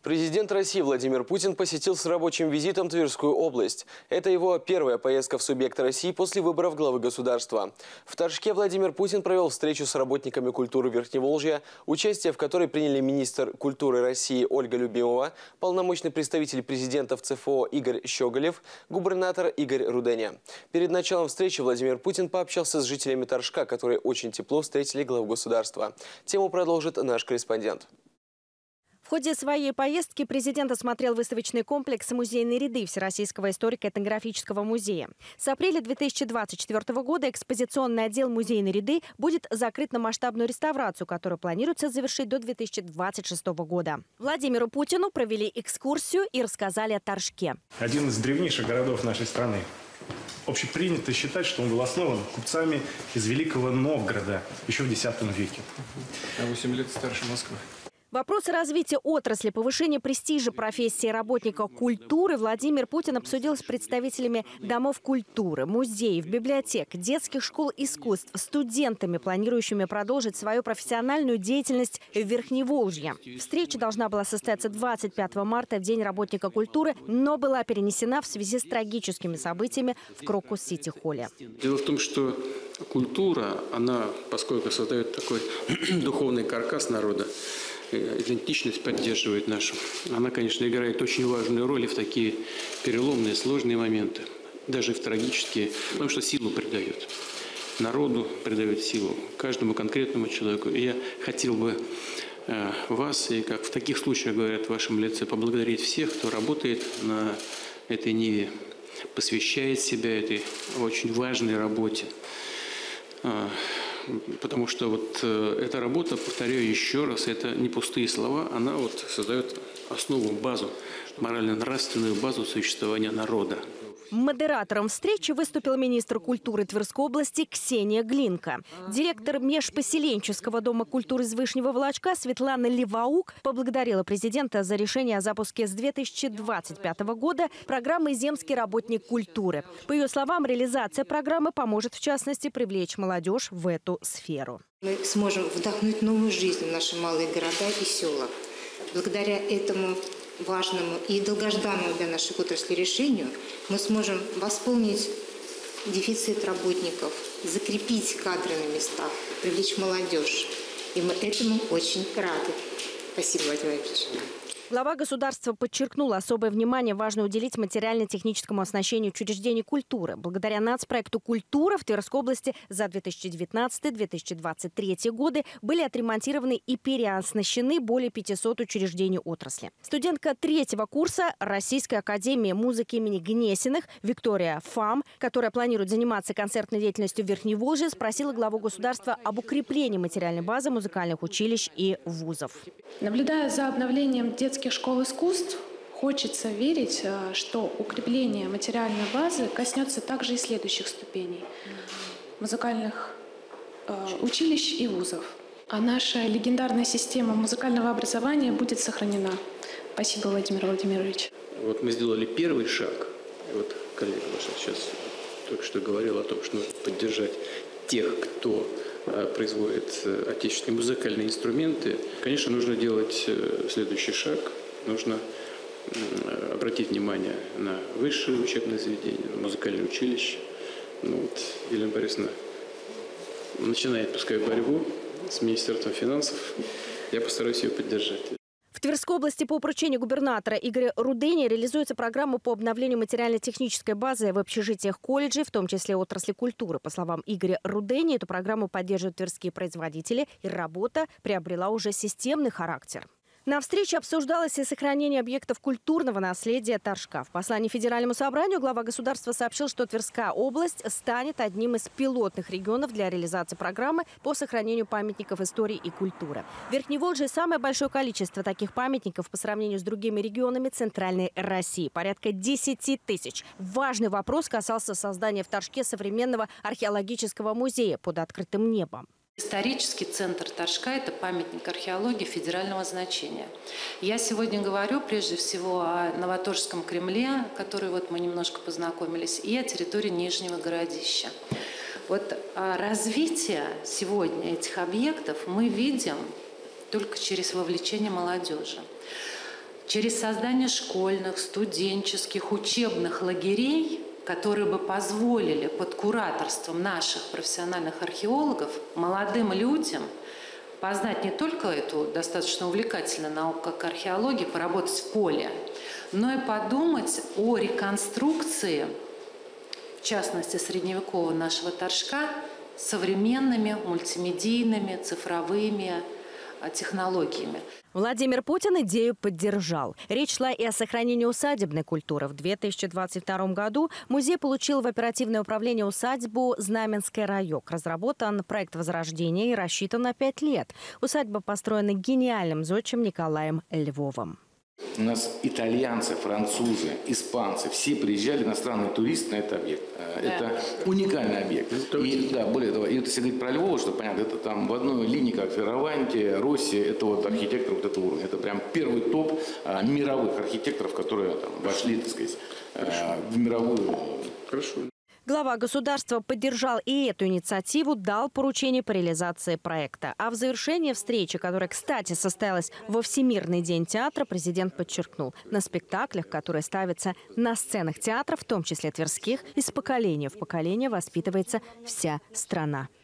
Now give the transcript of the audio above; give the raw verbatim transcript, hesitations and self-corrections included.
Президент России Владимир Путин посетил с рабочим визитом Тверскую область. Это его первая поездка в субъект России после выборов главы государства. В Торжке Владимир Путин провел встречу с работниками культуры Верхневолжья, участие в которой приняли министр культуры России Ольга Любимова, полномочный представитель президента в ЦФО Игорь Щеголев, губернатор Игорь Руденя. Перед началом встречи Владимир Путин пообщался с жителями Торжка, которые очень тепло встретили главу государства. Тему продолжит наш корреспондент. В ходе своей поездки президент осмотрел выставочный комплекс «Музейные ряды» Всероссийского историко-этнографического музея. С апреля две тысячи двадцать четвёртого года экспозиционный отдел «Музейные ряды» будет закрыт на масштабную реставрацию, которую планируется завершить до две тысячи двадцать шестого года. Владимиру Путину провели экскурсию и рассказали о Торжке. Один из древнейших городов нашей страны. Общепринято считать, что он был основан купцами из Великого Новгорода еще в десятом веке. На восемь лет старше Москвы. Вопросы развития отрасли, повышения престижа профессии работника культуры Владимир Путин обсудил с представителями домов культуры, музеев, библиотек, детских школ искусств, студентами, планирующими продолжить свою профессиональную деятельность в Верхневолжье. Встреча должна была состояться двадцать пятого марта, в День работника культуры, но была перенесена в связи с трагическими событиями в Крокус-Сити-холле. Дело в том, что культура, она, поскольку создает такой духовный каркас народа, идентичность поддерживает нашу. Она, конечно, играет очень важную роль и в такие переломные, сложные моменты, даже в трагические, потому что силу придает. Народу придает силу, каждому конкретному человеку. И я хотел бы э, вас, и как в таких случаях говорят в вашем лице, поблагодарить всех, кто работает на этой ниве, посвящает себя этой очень важной работе. Потому что вот э, эта работа, повторяю еще раз, это не пустые слова, она вот создает основу, базу, морально-нравственную базу существования народа. Модератором встречи выступил министр культуры Тверской области Ксения Глинка. Директор межпоселенческого дома культуры из Вышнего Волочка Светлана Леваук поблагодарила президента за решение о запуске с две тысячи двадцать пятого года программы «Земский работник культуры». По ее словам, реализация программы поможет, в частности, привлечь молодежь в эту сферу. Мы сможем вдохнуть новую жизнь в наши малые города и села. Благодаря этому важному и долгожданному для нашей отрасли решению мы сможем восполнить дефицит работников, закрепить кадры на местах, привлечь молодежь. И мы этому очень рады. Спасибо, Владимир Владимирович. Глава государства подчеркнул, особое внимание важно уделить материально-техническому оснащению учреждений культуры. Благодаря нацпроекту «Культура» в Тверской области за две тысячи девятнадцатый — две тысячи двадцать третий годы были отремонтированы и переоснащены более пятисот учреждений отрасли. Студентка третьего курса Российской академии музыки имени Гнесиных Виктория Фам, которая планирует заниматься концертной деятельностью в Верхневолжье, спросила главу государства об укреплении материальной базы музыкальных училищ и вузов. Наблюдая за обновлением детских школ искусств, хочется верить, что укрепление материальной базы коснется также и следующих ступеней – музыкальных э, училищ и вузов. А наша легендарная система музыкального образования будет сохранена. Спасибо, Владимир Владимирович. Вот мы сделали первый шаг. И вот коллега ваша сейчас только что говорила о том, что нужно поддержать тех, кто производит отечественные музыкальные инструменты. Конечно, нужно делать следующий шаг. Нужно обратить внимание на высшие учебные заведения, на музыкальные училища. Ну, вот Елена Борисовна начинает, пускай, борьбу с Министерством финансов. Я постараюсь ее поддержать. В Тверской области по поручению губернатора Игоря Руденя реализуется программа по обновлению материально-технической базы в общежитиях колледжей, в том числе отрасли культуры. По словам Игоря Руденя, эту программу поддерживают тверские производители, и работа приобрела уже системный характер. На встрече обсуждалось и сохранение объектов культурного наследия Торжка. В послании Федеральному собранию глава государства сообщил, что Тверская область станет одним из пилотных регионов для реализации программы по сохранению памятников истории и культуры. В Верхневолжье самое большое количество таких памятников по сравнению с другими регионами Центральной России – порядка десяти тысяч. Важный вопрос касался создания в Торжке современного археологического музея под открытым небом. Исторический центр Торжка – это памятник археологии федерального значения. Я сегодня говорю прежде всего о Новоторжском Кремле, который вот мы немножко познакомились, и о территории Нижнего Городища. Вот развитие сегодня этих объектов мы видим только через вовлечение молодежи. через создание школьных, студенческих, учебных лагерей, которые бы позволили под кураторством наших профессиональных археологов молодым людям познать не только эту достаточно увлекательную науку, как археология, поработать в поле, но и подумать о реконструкции, в частности, средневекового нашего Торжка, современными мультимедийными цифровыми технологиями. Владимир Путин идею поддержал. Речь шла и о сохранении усадебной культуры. В две тысячи двадцать втором году музей получил в оперативное управление усадьбу «Знаменский райок». Разработан проект возрождения и рассчитан на пять лет. Усадьба построена гениальным зодчим Николаем Львовым. У нас итальянцы, французы, испанцы, все приезжали, иностранные туристы на этот объект. Да. Это уникальный объект. И, да, более того, и это если говорить про Львова, что понятно, это там в одной линии, как Ферраванти, Росси, это вот архитектор вот этого уровня. Это прям первый топ а, мировых архитекторов, которые там вошли, так сказать, а, в мировую. Хорошо. Глава государства поддержал и эту инициативу, дал поручение по реализации проекта. А в завершении встречи, которая, кстати, состоялась во Всемирный день театра, президент подчеркнул: на спектаклях, которые ставятся на сценах театра, в том числе тверских, из поколения в поколение воспитывается вся страна.